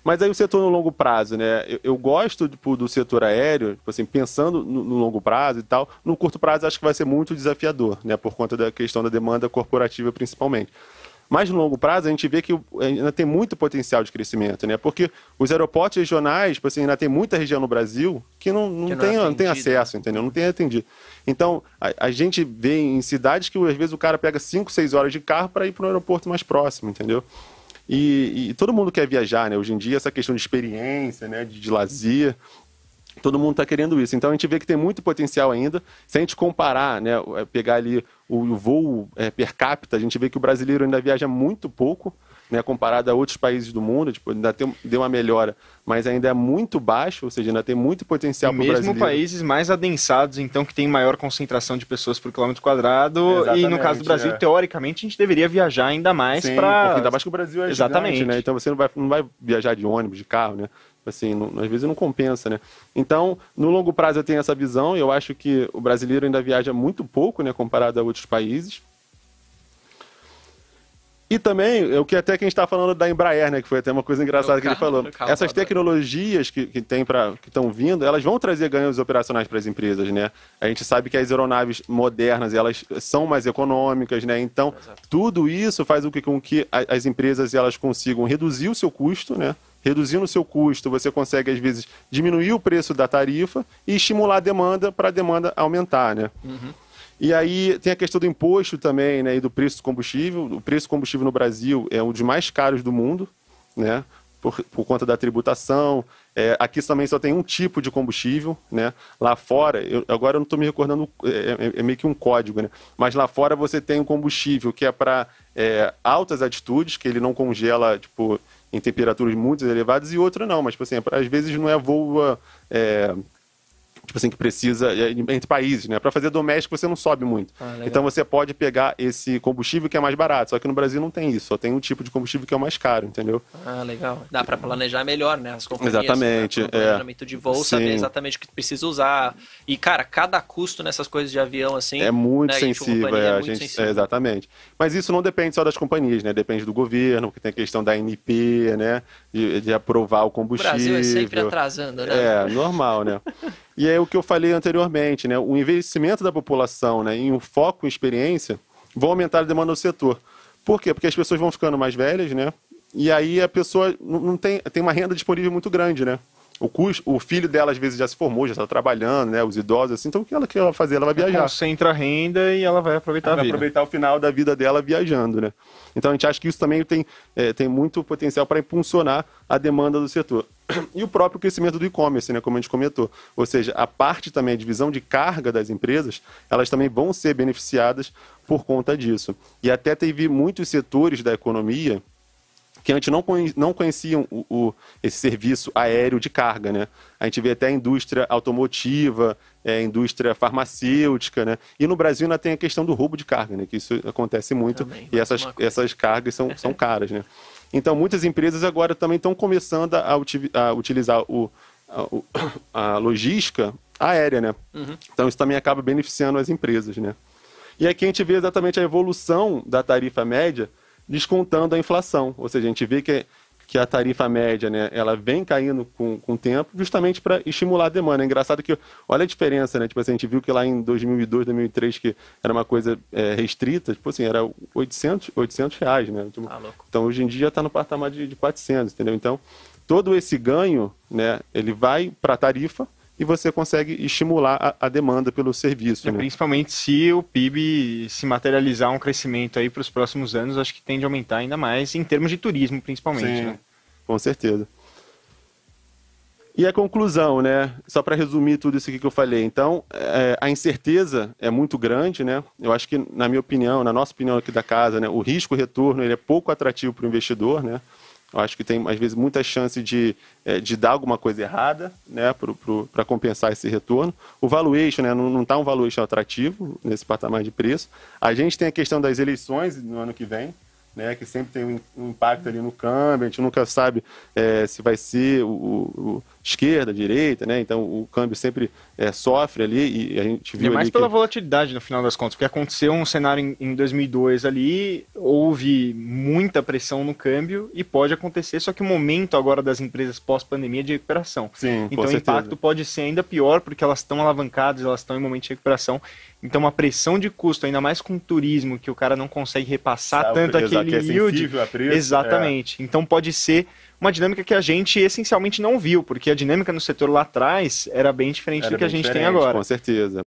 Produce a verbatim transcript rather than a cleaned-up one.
Mas aí o setor no longo prazo, né? Eu, eu gosto tipo, do setor aéreo, tipo assim, pensando no, no longo prazo e tal. No curto prazo acho que vai ser muito desafiador, né? Por conta da questão da demanda corporativa principalmente. Mas no longo prazo a gente vê que ainda tem muito potencial de crescimento, né? Porque os aeroportos regionais, tipo assim, ainda tem muita região no Brasil que não, não, que não, tem, é não tem acesso, entendeu? Não tem atendido. Então, a, a gente vê em cidades que às vezes o cara pega cinco, seis horas de carro para ir para um aeroporto mais próximo, entendeu? E, e todo mundo quer viajar, né? Hoje em dia, essa questão de experiência, né? de, de lazer, todo mundo está querendo isso. Então, a gente vê que tem muito potencial ainda. Se a gente comparar, né? Pegar ali o, o voo é, per capita, a gente vê que o brasileiro ainda viaja muito pouco, né? Comparado a outros países do mundo. Tipo, ainda tem, deu uma melhora, mas ainda é muito baixo, ou seja, ainda tem muito potencial para o brasileiro. Mesmo países mais adensados, então, que tem maior concentração de pessoas por quilômetro quadrado. Exatamente, e no caso do Brasil, é. teoricamente, a gente deveria viajar ainda mais para... Porque ainda mais que o Brasil é Exatamente. gigante, né? Então você não vai, não vai viajar de ônibus, de carro, né? Assim, não, às vezes não compensa, né? Então, no longo prazo eu tenho essa visão. Eu acho que o brasileiro ainda viaja muito pouco, né? Comparado a outros países. E também, o que até que a gente está falando da Embraer, né? Que foi até uma coisa engraçada que ele falou. Essas tecnologias que, que tem para que estão vindo, elas vão trazer ganhos operacionais para as empresas, né? A gente sabe que as aeronaves modernas, elas são mais econômicas, né? Então, Exato. tudo isso faz com que as empresas elas consigam reduzir o seu custo, né? Reduzindo o seu custo, você consegue, às vezes, diminuir o preço da tarifa e estimular a demanda para a demanda aumentar, né? Uhum. E aí tem a questão do imposto também, né? E do preço do combustível. O preço do combustível no Brasil é um dos mais caros do mundo, né? Por, por conta da tributação. É, aqui também só tem um tipo de combustível, né? Lá fora, eu, agora eu não estou me recordando, é, é, é meio que um código, né? Mas lá fora você tem um combustível que é para é, altas altitudes, que ele não congela, tipo... em temperaturas muito elevadas, e outra não, mas, tipo assim, às vezes não é voo, é, tipo assim, que precisa, é, entre países, né? Para fazer doméstico você não sobe muito. Ah, então você pode pegar esse combustível que é mais barato, só que no Brasil não tem isso, só tem um tipo de combustível que é o mais caro, entendeu? Ah, legal. Dá para planejar melhor, né? As companhias, exatamente. Né? O planejamento é. de voo, Sim. saber exatamente o que precisa usar. E, cara, cada custo nessas coisas de avião, assim... É muito né? sensível, é, é a muito gente, sensível. É, exatamente. Mas isso não depende só das companhias, né? Depende do governo, que tem a questão da A N P, né? De, de aprovar o combustível. O Brasil é sempre atrasando, né? É, normal, né? E é o que eu falei anteriormente, né? O envelhecimento da população, né? E o foco em experiência vão aumentar a demanda do setor. Por quê? Porque as pessoas vão ficando mais velhas, né? E aí a pessoa não tem, tem uma renda disponível muito grande, né? O, custo, o filho dela, às vezes, já se formou, já está trabalhando, né? Os idosos, assim. Então, o que ela quer fazer? Ela vai viajar. Concentra a renda e ela vai aproveitar ela a vida. Vai aproveitar o final da vida dela viajando, né? Então, a gente acha que isso também tem, é, tem muito potencial para impulsionar a demanda do setor. E o próprio crescimento do e-commerce, né? Como a gente comentou. Ou seja, a parte também, a divisão de carga das empresas, elas também vão ser beneficiadas por conta disso. E até teve muitos setores da economia que antes não, conhe não conheciam o, o, esse serviço aéreo de carga, né? A gente vê até a indústria automotiva, é, a indústria farmacêutica, né? E no Brasil ainda tem a questão do roubo de carga, né? Que isso acontece muito. Também, e essas, essas cargas são, são caras, né? Então, muitas empresas agora também estão começando a, uti a utilizar o, a, a logística aérea, né? Uhum. Então, isso também acaba beneficiando as empresas, né? E aqui a gente vê exatamente a evolução da tarifa média descontando a inflação. Ou seja, a gente vê que, que a tarifa média, né, ela vem caindo com, com o tempo justamente para estimular a demanda. É engraçado que, olha a diferença, né? Tipo assim, a gente viu que lá em dois mil e dois, dois mil e três, que era uma coisa é, restrita, tipo assim, era oitocentos reais, né? Tipo, ah, então, hoje em dia já está no patamar de, de quatrocentos, entendeu? Então, todo esse ganho, né, ele vai para a tarifa e você consegue estimular a, a demanda pelo serviço. É, né? Principalmente se o P I B se materializar um crescimento aí para os próximos anos, acho que tende a aumentar ainda mais, em termos de turismo, principalmente. Sim, né? Com certeza. E a conclusão, né? Só para resumir tudo isso aqui que eu falei. Então, é, a incerteza é muito grande, né? Eu acho que, na minha opinião, na nossa opinião aqui da casa, né, o risco-retorno ele é pouco atrativo para o investidor, né? Eu acho que tem, às vezes, muita chance de, de dar alguma coisa errada, né, para compensar esse retorno. O valuation, né, não está um valuation atrativo nesse patamar de preço. A gente tem a questão das eleições no ano que vem, né, que sempre tem um impacto ali no câmbio, a gente nunca sabe é, se vai ser o, o esquerda, direita, né? Então o câmbio sempre é, sofre ali e a gente viu e mais ali pela que... volatilidade no final das contas, porque aconteceu um cenário em, em dois mil e dois ali, houve muita pressão no câmbio e pode acontecer, só que o momento agora das empresas pós-pandemia é de recuperação. Sim, então com o certeza. impacto pode ser ainda pior porque elas estão alavancadas, elas estão em momento de recuperação. Então uma pressão de custo, ainda mais com o turismo, que o cara não consegue repassar Sabe, tanto aquele que é yield. a preço, exatamente. É. Então pode ser uma dinâmica que a gente essencialmente não viu, porque a dinâmica no setor lá atrás era bem diferente era do que a gente diferente, tem agora. Com certeza.